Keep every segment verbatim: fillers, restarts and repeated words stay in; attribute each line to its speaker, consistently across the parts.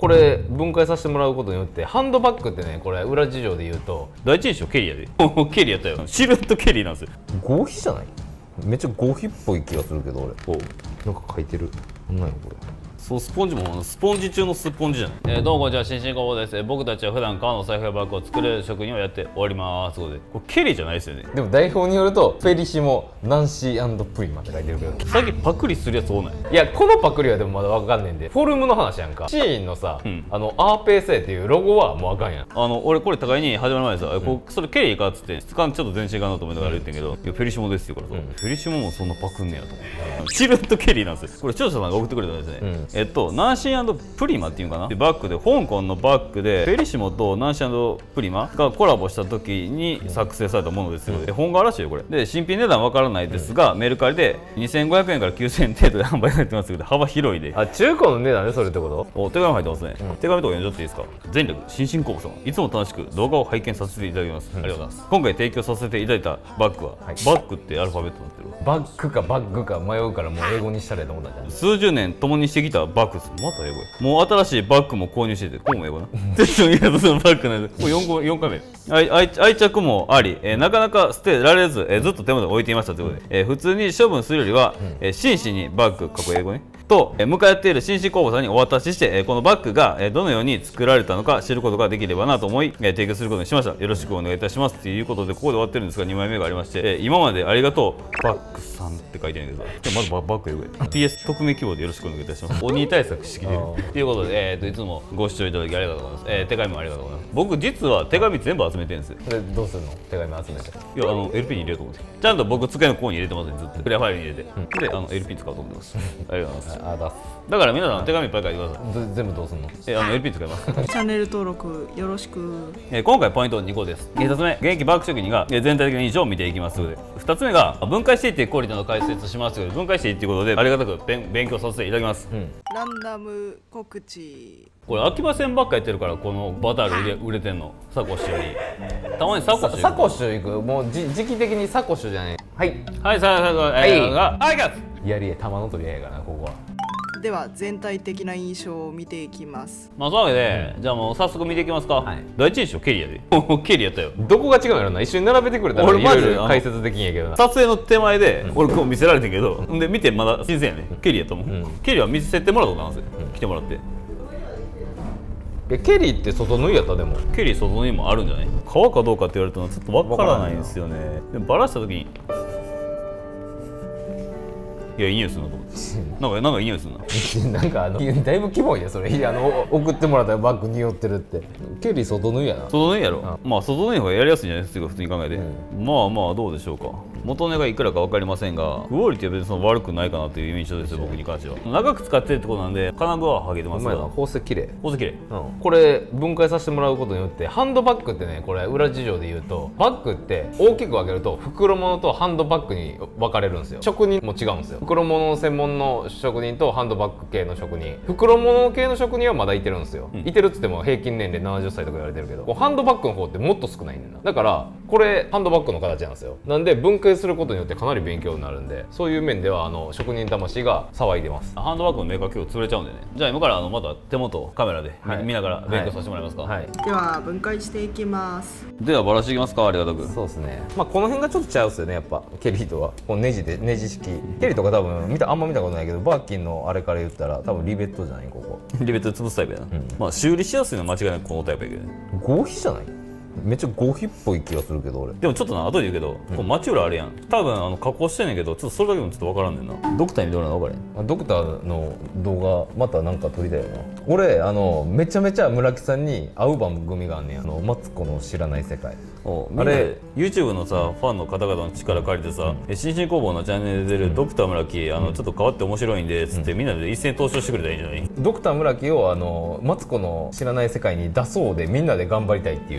Speaker 1: これ分解させてもらうことによってハンドバッグってね、これ裏事情で言うと
Speaker 2: 第一印象ケリーやでケリーやったよ。シルエットケリーなんですよ。
Speaker 1: 合皮じゃない？めっちゃ合皮っぽい気がするけど俺。おなんか書いてる。なんなんやこれ。
Speaker 2: そう、スポンジもスポンジ中のスポンジじゃない。えー、どうもこんにちは、新進工房です。えー、僕たちは普段革の財布やバッグを作る職人をやっております。これケリーじゃないですよね。
Speaker 1: でも代表によるとフェリシモナンシー&プリマって書いてるけど、
Speaker 2: 最近パクリするやつ多ない？
Speaker 1: いやこのパクリはでもまだわかんねんで、フォルムの話やんか。シーインのさ、うん、あのアーペーセーっていうロゴはもうあかんやん。
Speaker 2: あの俺これ互いに始まる前でさ、うん、こうそれケリーかっつって質感ちょっと全身かなと思いながら言ってんけど、うん、いやフェリシモですよからさ、うん、フェリシモもそんなパクんねやと思ってシルエットケリーなんですよ。これ視聴者さんが送ってくれたんですね、うん、えっとナンシー&プリマっていうかな、バッグで香港のバッグでフェリシモとナンシー&プリマがコラボした時に作成されたものですよ。で本革らしいよこれで、新品値段わからないですが、うん、メルカリでにせんごひゃくえんからきゅうせんえん程度で販売されてますけど、幅広いで。
Speaker 1: あ、中古の値段ねそれってこと？
Speaker 2: お手紙入ってますね、うん、手紙とか読んじゃっていいですか。全力新進工房様、いつも楽しく動画を拝見させていただきます、うん、ありがとうございます。今回提供させていただいたバッグは、はい、バッグってアルファベットになってる。
Speaker 1: バッグかバッグか迷うからもう英語にしたらと思ったんじゃん。
Speaker 2: 数十年共にしてきたバッグです。また英語や。もう新しいバッグも購入してて、これも英語な絶対にそのバッグなんで、これ 4, 4回目愛, 愛, 愛着もあり、えー、なかなか捨てられず、えー、ずっと手元に置いていましたということで、えー、普通に処分するよりは、えー、真摯にバッグ過去英語ねと、えー、向かっている紳士工房さんにお渡しして、えー、このバッグが、えー、どのように作られたのか知ることができればなと思い、えー、提供することにしました。よろしくお願いいたしますということで、ここで終わってるんですがにまいめがありまして、えー、今までありがとうバッグさんって書いてるんですけど、まずバッグ英語で ピーエス 匿名希望でよろしくお願いいたします。鬼対策してきてるということで、えー、といつもご視聴いただきありがとうございます、えー、手紙もありがとうございます。僕実は手紙全部集めてるんですよ。
Speaker 1: でどうするの？手紙集めて。
Speaker 2: いやあの エルピー に入れようと思って、ちゃんと僕机のここに入れてますね、ずっとクリアファイルに入れて、うん、であの エルピー 使おうと思ってますありがとうございます。あだだから皆さん手紙いっぱい書いてください。
Speaker 1: 全部どうすんの？
Speaker 2: えあの エルピー 使います
Speaker 3: チャンネル登録よろしく。
Speaker 2: え今回ポイントにこです。ひとつめ、現役バッグ職人が全体的な印象を見ていきますので、ふたつめが分解していってクオリティの解説しますので、分解していっていうことでありがたく勉勉強させていただきます、うん、
Speaker 3: ランダム告知。
Speaker 2: これ秋葉線ばっかやってるからこのバタール売れ売れてんの。サコッシュよりたまにサコッシュ
Speaker 1: サコッシュ行く。もうじ時期的にサコッシュじゃない。はい
Speaker 2: はいさあさあはいがはいが
Speaker 1: やりえ玉の取り合いやからなここは。
Speaker 3: では全体的な印象を見ていきます。
Speaker 2: まあそういうわけで、うん、じゃあもう早速見ていきますか、はい、第一印象ケリーやでケリーやったよ。
Speaker 1: どこが違うんやろな。一緒に並べてくれたら俺マジで解説できんやけどな。
Speaker 2: 撮影の手前で、うん、俺こう見せられてんけど、うん、で見てまだ新鮮やね、うん、ケリーやと思う、うん、ケリーは見せてもらったことなんですよ、うん、来てもらって。
Speaker 1: えケリーって外縫いやった？でも
Speaker 2: ケリー外縫いもあるんじゃない？革かどうかって言われたのはちょっとわからないんですよね。でもバラした時にいやいい匂いするなと思ってなんかなんかいい匂いするな
Speaker 1: なんかあのだいぶキモいねそれ。あの送ってもらったバッグ匂ってるって。ケリー外縫いやな。
Speaker 2: 外縫いやろ。まあ外縫いの方がやりやすいんじゃないですか普通に考えて、うん、まあまあどうでしょうか。元値がいくらか分かりませんがクオリティは別にその悪くないかなという印象ですよ僕に関しては。長く使ってるってことなんで金具は剥げてますが
Speaker 1: 宝石きれい
Speaker 2: 宝石きれい、
Speaker 1: うん、これ分解させてもらうことによってハンドバッグってね、これ裏事情で言うとバッグって大きく分けると袋物とハンドバッグに分かれるんですよ。職人も違うんですよ。袋物専門の職人とハンドバッグ系の職人、袋物系の職人はまだいてるんですよ、うん、いてるっつっても平均年齢ななじゅっさいとか言われてるけど、ハンドバッグの方ってもっと少ないねんな。だからこれハンドバッグの形なんですよ。なんで分解することによってかなり勉強になるんで、そういう面ではあの職人魂が騒いでます。
Speaker 2: ハンドバッグのメーカー今日潰れちゃうんでね。じゃあ今からあのまた手元カメラで、はい、見ながら勉強させてもらえますか、はいはい、
Speaker 3: では分解していきます。
Speaker 2: ではバラしていきますか。ありがたく。
Speaker 1: そうですね。まあこの辺がちょっとちゃうっすよねやっぱケリーとは。このネジでネジ式ケリーとか多分見たあんま見たことないけど、バーキンのあれから言ったら多分リベットじゃないここ
Speaker 2: リベットで潰すタイプやな、うん、まあ修理しやすいのは間違いなくこのタイプやけどね。
Speaker 1: 合皮じゃない？めっちゃ合皮っぽい気がするけど俺。
Speaker 2: でもちょっとな後で言うけど、うん、こうマチューラあるやん。多分あの加工してんねんけど、ちょっとそれだけもちょっと分からんねんな。ドクターにどうなの分かれん。
Speaker 1: ドクターの動画またなんか撮りたいよな。俺あのめちゃめちゃ村木さんに会う番組があんねん。あのマツコの知らない世界。
Speaker 2: あれ YouTube のさファンの方々の力借りてさ、うん、新進工房のチャンネルで出るドクター村木、あのちょっと変わって面白いんでつって、うん、みんなで一斉に投資してくれたらいいんじゃない？
Speaker 1: ドクター村木をあのマツコの知らない世界に出そうでみんなで頑張りたいっていう、うん、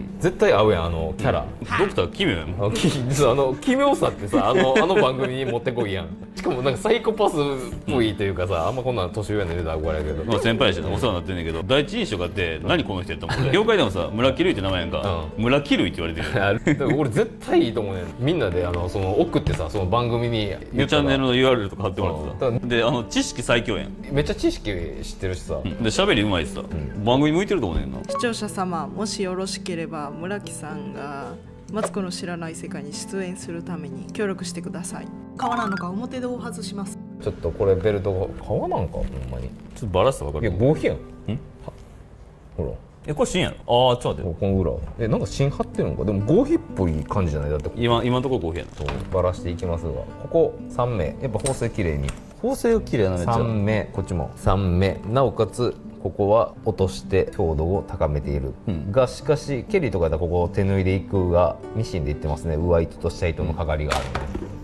Speaker 1: 絶対合うやんあのキャラ。
Speaker 2: ドクター奇妙やもん。
Speaker 1: あのき実はあの奇妙さってさあのあの番組に持ってこいやん。しかもなんかサイコパスっぽいというかさ、あんまこんな年上の出たら憧れやけど、
Speaker 2: まあ先輩やしお世話になってんねんけど、第一印象があって何この人やったもん。業界でもさ村木類って名前やんか、村木類って言われてる。
Speaker 1: あれだから俺絶対いいと思うねん。みんなであのその送ってさその番組に
Speaker 2: チャンネルの ユーアールエル とか貼ってもらって
Speaker 1: う
Speaker 2: さ、であの知識最強やん。
Speaker 1: めっちゃ知識知ってるしさ、
Speaker 2: で喋りうまいしさ、番組向いてると思うねんな。
Speaker 3: 視聴者様、もしよろしければ村木さんがマツコの知らない世界に出演するために協力してください。革なのか表戸を外します。
Speaker 1: ちょっとこれベルトが革なんかほんまに。
Speaker 2: ちょっとバラしたら分かる。
Speaker 1: いや合皮やん。ほら
Speaker 2: えこれ芯やろ。ああちょっと待って、
Speaker 1: この裏えなんか芯張ってるのか。でも合皮っぽい感じじゃない？だって
Speaker 2: 今今のところ合皮やな。
Speaker 1: そうバラしていきますが、ここさんめいやっぱ縫製綺麗に
Speaker 2: 縫製が綺麗なめっちゃ。
Speaker 1: さんめいこっちもさんめいなおかつここは落として強度を高めている、うん、がしかしケリーとかだとここ手縫いでいくがミシンでいってますね。上糸と下糸のかかりがあるんで、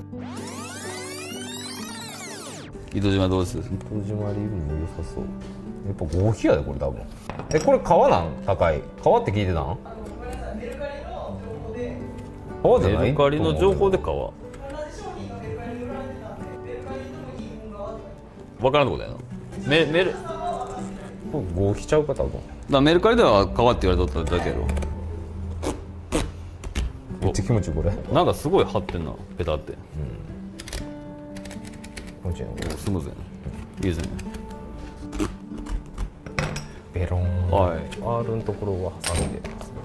Speaker 2: 糸島どうです？
Speaker 1: 糸島でいるの良さそう。やっぱ合皮やでこれ多分。えこれ革なん？高い革って聞いてたん？革じゃない？
Speaker 2: メルカリの情報で革分からんとこだよな。メメル
Speaker 1: 合皮ちゃうか多分。だ
Speaker 2: からメルカリでは革って言われとっただけやろ。
Speaker 1: めっちゃ気持ちいいこれ。
Speaker 2: なんかすごい張ってんなペタって、うん、
Speaker 1: 気持ちいいな。
Speaker 2: スムーズやな、いいですね。
Speaker 1: ベロン。
Speaker 2: はい、
Speaker 1: アールのところは挟んで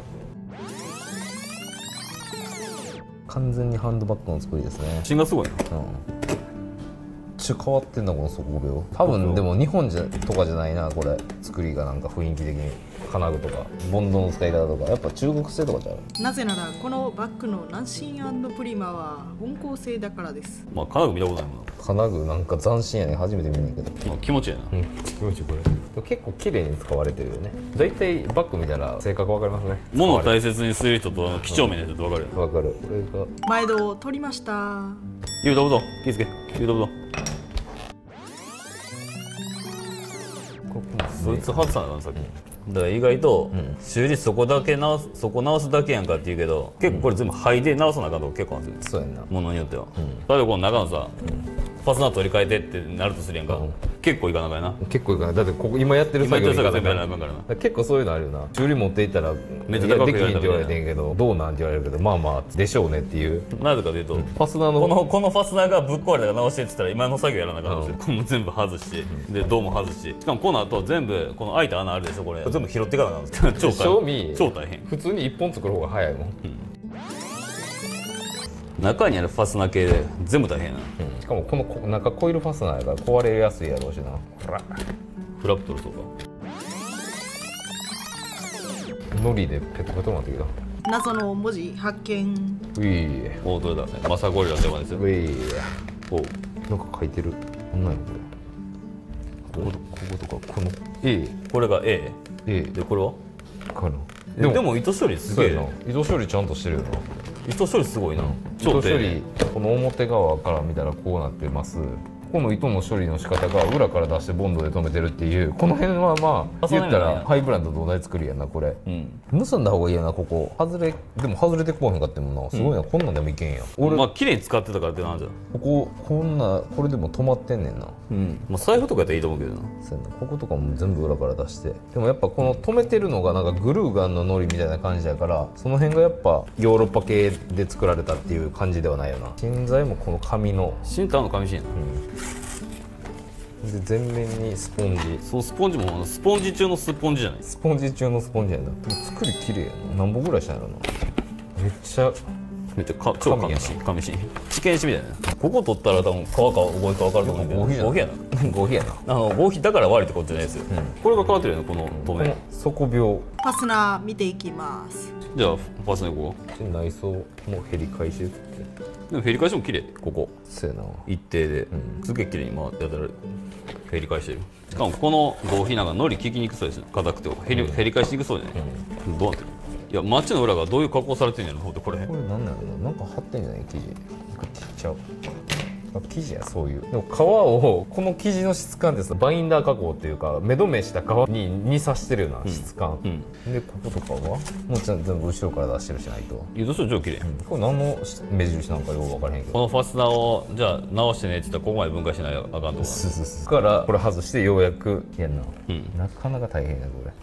Speaker 1: 完全にハンドバッグの作りですね。
Speaker 2: 芯がすごいな。
Speaker 1: うんちょ変わってんなこの底病。多分でも日本じゃとかじゃないなこれ作りが。なんか雰囲気的に金具とかボンドの使い方とかやっぱ中国製とかじゃん。
Speaker 3: なぜならこのバッグのナンシン&プリマは温厚製だからです。
Speaker 2: まあ金具見たことないもんな。
Speaker 1: 金具なんか斬新やね。初めて見んねんけど、
Speaker 2: まあ、気持ちいいな。
Speaker 1: うん気持ちいいこれ。結構綺麗に使われてるよね。だいたいバッグ見たら性格わかりますね。
Speaker 2: 物を大切にする人と几帳面な人って分かるよ。
Speaker 1: わかる。これが
Speaker 3: 前戸を取りました。
Speaker 2: ゆうどぶど気ぃつけ。ゆうどぶどそいつ外さなあかんさっき、だから意外と修理そこだけ直すそこ直すだけやんかって言うけど、結構これ全部灰で直さなあかんとこ結構あるんですよ。
Speaker 1: そうやんな。
Speaker 2: ものによっては、例えばこの中のさ、ファスナー取り替えてってなるとするやんか、結構いかなあかんやな。
Speaker 1: 結構いかない。だってここ今やってる
Speaker 2: 今や
Speaker 1: 作業
Speaker 2: ってる作業全部やらなあかんからな。
Speaker 1: 結構そういうのあるよな。修理持っていったら
Speaker 2: めっちゃ高く
Speaker 1: できひんって言われ
Speaker 2: 言われたみたいな
Speaker 1: てんけど、どうなんって言われるけど、まあまあでしょうねっていう。
Speaker 2: なぜかというと、
Speaker 1: ファスナーの
Speaker 2: このこのファスナーがぶっ壊れたから直してって言ったら今の作業やらなあかんんですよ。この全部外してで銅も外して、しかもこの後全部この開いた穴あるでしょ、これ全部拾ってからなんですよ。超
Speaker 1: 賞味
Speaker 2: 超大変。
Speaker 1: 普通に一本作る方が早いもん、
Speaker 2: 中にあるファスナー系で全部大変やな、
Speaker 1: うん、しかもこのこ中コイルファスナーやから壊れやすいやろうしな。ほら
Speaker 2: フラップ取るそうか。
Speaker 1: ノリでペトペトなってきた。
Speaker 3: 謎の文字発見。
Speaker 1: うい
Speaker 2: おおどれだ、マサゴリラの電話ですよ。
Speaker 1: うい
Speaker 2: おう
Speaker 1: なんか書いてる。なんなんやこれ。こことこことかこの A
Speaker 2: これが A
Speaker 1: A
Speaker 2: でこれは
Speaker 1: かな。
Speaker 2: でもでも糸処理すげえな。
Speaker 1: 糸処理ちゃんとしてるよな。
Speaker 2: 糸処理すごいな、
Speaker 1: 糸処理この表側から見たらこうなってます。この糸の処理の仕方が裏から出してボンドで留めてるっていう、この辺はまあ言ったらハイブランドと同じ作りやなこれ、うん、結んだ方がいいよな。ここ外れでも外れてこへんかってもな。すごいな、うん、こんなんでもいけんや。俺
Speaker 2: まあ綺麗に使ってたからってなんじゃん。
Speaker 1: こここんなこれでも止まってんねんな。
Speaker 2: うん、まあ財布とかやったらいいと思うけどな。
Speaker 1: そうやな、こことかも全部裏から出して。でもやっぱこの止めてるのがなんかグルーガンの糊みたいな感じやから、その辺がやっぱヨーロッパ系で作られたっていう感じではないよな。芯材もこの紙の
Speaker 2: 芯とあの紙芯やな、
Speaker 1: うん、で全面にスポンジ。
Speaker 2: そうスポンジもスポンジ中のスポンジじゃない。
Speaker 1: スポンジ中のスポンジやな。でも作り綺麗やな。何本ぐらいしたんやろな。めっちゃ
Speaker 2: めっちゃか超紙芯紙芯試験紙みたいな。ここ取ったら多分皮か合皮か分かると思うけど、合皮やな
Speaker 1: 合皮やな。
Speaker 2: あの合皮だから悪いってことじゃないですよ、うん、これが変わってるよねこの透明。
Speaker 1: 底病。
Speaker 3: ファスナー見ていきます。
Speaker 2: じゃあファスナーここ
Speaker 1: 内装も減り返しで
Speaker 2: でも減り返しも綺麗。ここ
Speaker 1: そうやな
Speaker 2: 一定で、うん、すげえ綺麗に回ってやったら減り返してる。しかもこの合皮なんかのり効きにくそうです。硬くて減り、うん、減り返しにくそうじゃない、うん、どうなってる。いや街の裏がどういう加工されてんやろ。ほんとこれ
Speaker 1: これなんだろうな。なんか貼ってんじゃない生地。ちっちゃう生地やそういうでも皮をこの生地の質感ってさバインダー加工っていうか目止めした皮にに刺してるような質感、
Speaker 2: うんうん、
Speaker 1: でこことかはもうちゃんと全部後ろから出してるしないと
Speaker 2: いやどうしよう超綺麗、うん、
Speaker 1: これ何の目印なんかよく分からへんけど
Speaker 2: このファスナーをじゃあ直してねって言ったらここまで分解しないとあかんとこ
Speaker 1: そうそうそうからこれ外してようやくやんな、
Speaker 2: うん、
Speaker 1: なかなか大変やこれ、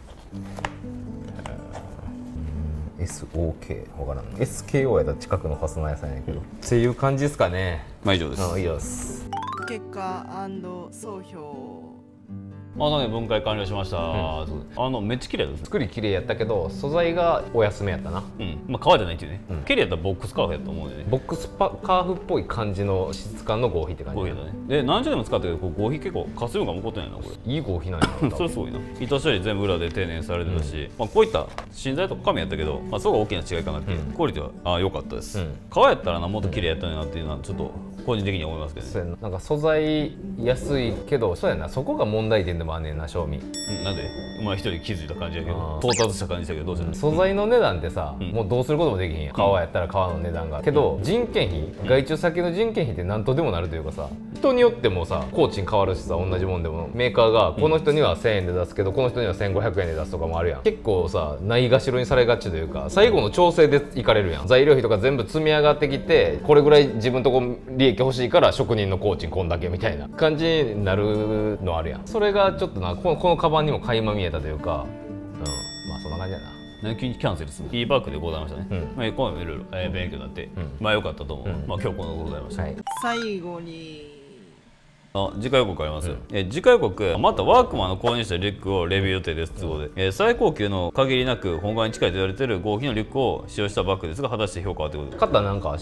Speaker 1: うん、エスオーケー 分からん エスケーオー やったら近くのファスナー屋さんやけど、うん、っていう感じですかね。
Speaker 2: まあ以上です。
Speaker 1: あ以上です。
Speaker 3: 結果総評
Speaker 2: あのね分解完了しました、うん、あのめっちゃ綺麗です。
Speaker 1: 作り綺麗やったけど素材がお安めやったな。
Speaker 2: うんまあ革じゃないっていうね、うん、綺麗やったらボックスカーフやと思うんでね。
Speaker 1: ボックスパカーフっぽい感じの質感の合皮って感じ。
Speaker 2: 合皮だね。で何十年も使ったけどこう合皮結構かすみが残ってないなこれ。
Speaker 1: いい合皮なんやな。
Speaker 2: それすごいな。糸処理全部裏で丁寧にされてたし、うん、まあこういった芯材とか紙やったけど、まあそこが大きな違いかなって、うん、クオリティはあ良かったです。うん、革やったらなもっと綺麗やったのになっていうのはちょっと個人的に思いますけどね。
Speaker 1: そうやな。なんか素材安いけどそうやなそこが問題点でもあんねんな正味。
Speaker 2: うん、なんでお前一人気づいた感じやけど到達した感じだけどどうしたの、うん、
Speaker 1: 素材の値段ってさ、うん、もうどうすることもできへんやん。革やったら革の値段がけど人件費、うん、外注先の人件費って何とでもなるというかさ人によってもさ工賃変わるしさ同じもんでもメーカーがこの人にはせんえんで出すけどこの人にはせんごひゃくえんで出すとかもあるやん。結構さないがしろにされがちというか最後の調整でいかれるやん。材料費とか全部積み上がってきてこれぐらい自分とこ利益欲しいから職人の工賃こんだけみたいな感じになるのあるやん。それがちょっとなこのこのカバンにも垣間見えたというか、うん、まあそんな感じやな。
Speaker 2: 何急にキャンセルするいいバッグでございましたね。うん、まあ今回もいろいろ、えー、勉強になって、うん、まあ良かったと思う。うん、まあ今日このございました。はい、
Speaker 3: 最後に
Speaker 2: あ次回予告ありますよ、うん、え次回予告またワークマンの購入したリュックをレビュー予定ですということで、うんえー、最高級の限りなく本革に近いと言われている合皮のリュックを使用したバッグですが果たして評価はということで
Speaker 1: 買ったなんか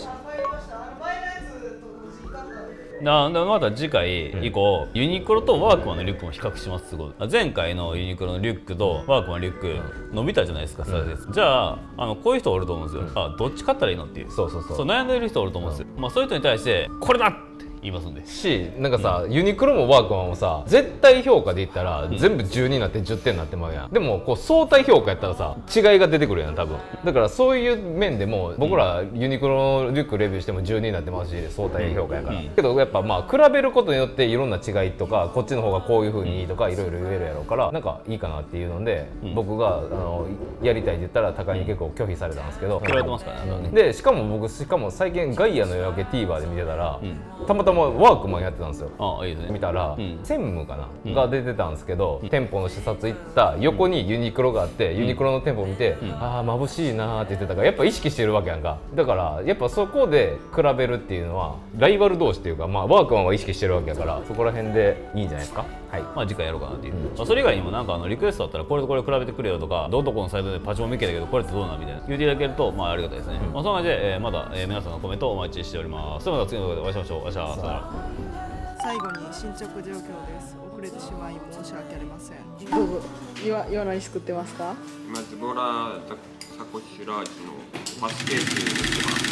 Speaker 2: なまた次回以降、うん、ユニクロとワークマンのリュックも比較しますすごい前回のユニクロのリュックとワークマンのリュック、うん、伸びたじゃないですか、うん、じゃああのこういう人おると思うんですよ、うん、あどっち買ったらいいのっていうそうそうそうそう悩んでる人おると思うんですよ、うんまあ、そういう人に対してこれだ言いますんで
Speaker 1: しなんかさ、うん、ユニクロもワークマンもさ絶対評価で言ったら、うん、全部じゅうにになってじゅってんになってまうやん。でもこう相対評価やったらさ違いが出てくるやん多分。だからそういう面でも僕らユニクロのリュックレビューしてもじゅうにになってますし相対評価やから、うん、けどやっぱまあ比べることによっていろんな違いとかこっちの方がこういう風にいいとかいろいろ言えるやろうからなんかいいかなっていうので、うん、僕があのやりたいって言ったら高いに結構拒否されたんですけど、
Speaker 2: 嫌われてますからね、
Speaker 1: うん、でしかも僕しかも最近ガイアの夜明け TVer で見てたら、うん、たまたまワークマンやってたんですよ。
Speaker 2: ああいいですね。
Speaker 1: 見たら、うん、専務かな、うん、が出てたんですけど、うん、店舗の視察行った横にユニクロがあって、うん、ユニクロの店舗を見て、うん、ああ眩しいなーって言ってたからやっぱ意識してるわけやんか。だからやっぱそこで比べるっていうのはライバル同士っていうか、まあ、ワークマンは意識してるわけやからそこら辺でいいんじゃないですか。はいまあ次回やろうかなっていう、うんまあ、それ以外にもなんかあのリクエストあったらこれとこれ比べてくれよとかどどこのサイトでパチモン見けたけどこれってどうなんみたいな言っていただけるとまあありがたいですね、うんまあ、そんな感じで、えー、まだ、えー、皆さんのコメントをお待ちしております。それではまた次の動画でお会いしましょう。お会いしましょう。さよなら。
Speaker 3: 最後に進捗状況です。遅れてしまい申し訳ありません。どうぞ。今今何作ってますか？
Speaker 4: 今ズボラサコッシュラージのパスケースに入れてます。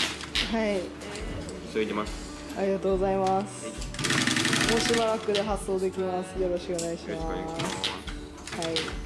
Speaker 3: はい。
Speaker 4: 急いでます。
Speaker 3: ありがとうございます。はい、もうしばらくで発送できます。よろしくお願いします。
Speaker 4: よろしくお願いします。
Speaker 3: はい。